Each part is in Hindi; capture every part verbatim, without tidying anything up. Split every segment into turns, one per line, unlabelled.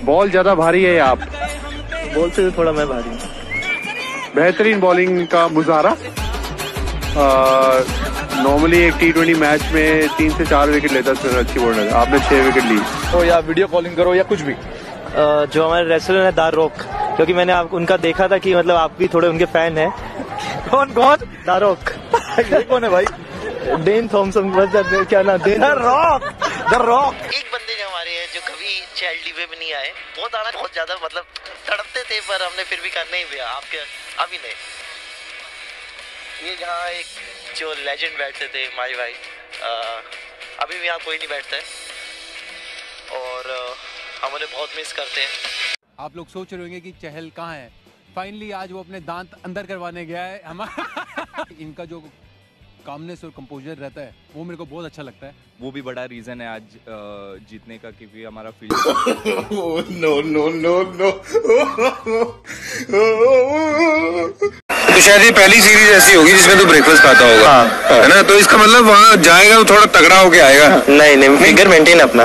बॉल ज्यादा भारी है या आप?
बॉल से भी थोड़ा मैं भारी हूँ।
बेहतरीन बॉलिंग का मुजाहरा। नॉर्मली एक टी ट्वेंटी मैच में तीन से चार विकेट लेता है, अच्छी बॉलर, आपने छह विकेट ली।
तो या वीडियो कॉलिंग करो या कुछ भी।
आ, जो हमारे रेसलर है दारोक, क्योंकि मैंने आप उनका देखा था कि मतलब आप भी थोड़े उनके फैन हैं।
कौन कौन?
दारोक।
ये कौन है भाई?
डेन थॉमसन, क्या नाम?
The Rock. The Rock.
एक बंदे जो हमारे हैं जो कभी चैरिटी में नहीं आए, बहुत आना बहुत ज्यादा मतलब तड़पते थे, पर हमने फिर भी करना ही दिया आपके अभी नहीं। ये जहाँ एक जो लेजेंड बैठते थे माई भाई, आ, अभी भी यहाँ कोई नहीं बैठता है और हम उन्हें बहुत मिस करते हैं।
आप लोग सोच रहे होंगे कि चहल कहाँ है। फाइनली आज वो अपने दांत अंदर करवाने गया है। हमारा इनका जो कामनेस और कंपोजर रहता है वो मेरे को बहुत अच्छा लगता है।
वो भी बड़ा रीजन है आज जीतने का, क्योंकि हमारा field
no no no no.
तो शायद ये पहली सीरीज ऐसी होगी जिसमें तू ब्रेकफास्ट खाता होगा। हाँ, हाँ। है ना? तो इसका मतलब वहाँ जाएगा तो थोड़ा तगड़ा होके आएगा।
नहीं नहीं, फिगर मेंटेन अपना।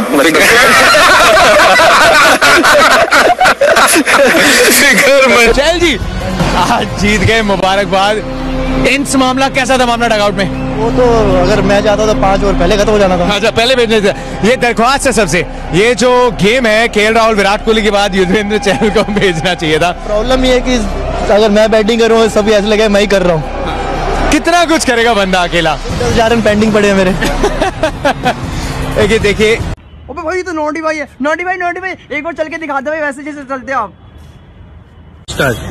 चल जी आज जीत गए, मुबारकबाद। इंस मामला कैसा था मामला डगआउट में?
वो तो अगर मैं जाता तो पांच ओवर पहले खत्म हो जाना था।
अच्छा, पहले भेजने थे। ये दरख्वास्त है सबसे, ये जो गेम है के एल राहुल विराट कोहली के बाद युजवेंद्र चहल को भेजना चाहिए था।
प्रॉब्लम ये है कि अगर मैं बैटिंग करूँ सभी ऐसे लगे मैं ही कर रहा हूँ।
कितना कुछ करेगा बंदा अकेला।
दस हजार पेंडिंग पड़े हैं मेरे।
देखिए देखिए,
ओबे भाई तो नोटी भाई है, नोटी भाई नोटी भाई एक बार चल के दिखा दो भाई, वैसे जैसे चलते हो आप।
Start.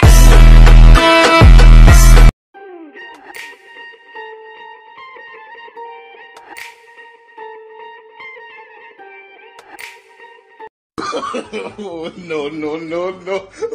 No no no no.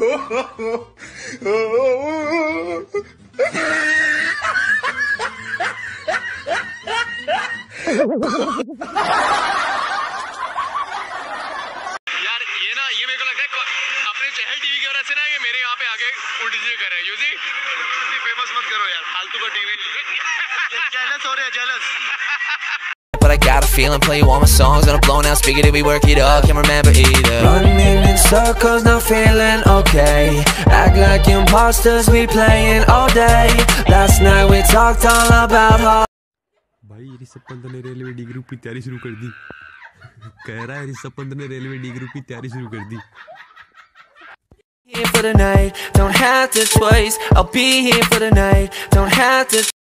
यार ये ना, ये मेरे को लगता है अपने चहल टीवी की वजह से ना ये मेरे यहाँ पे आके उल्टी चीजें कर रहे हैं। यूजी फेमस मत करो यार, फालतू का टीवी। जेलस हो रहे हैं, jealous.
But I got a feeling, play all my songs on a blown out speaker till we work it up, can't remember either. Running in circles, not feeling okay. Act like imposters, we playing all day. Last night we talked all about how.
भाई ऋषभ पंत ने रेलवे डी ग्रुप की तैयारी शुरू कर दी। कह रहा है ऋषभ पंत ने रेलवे डी ग्रुप की तैयारी शुरू कर दी।
Here for the night, don't have to twice. I'll be here for the night, don't have to.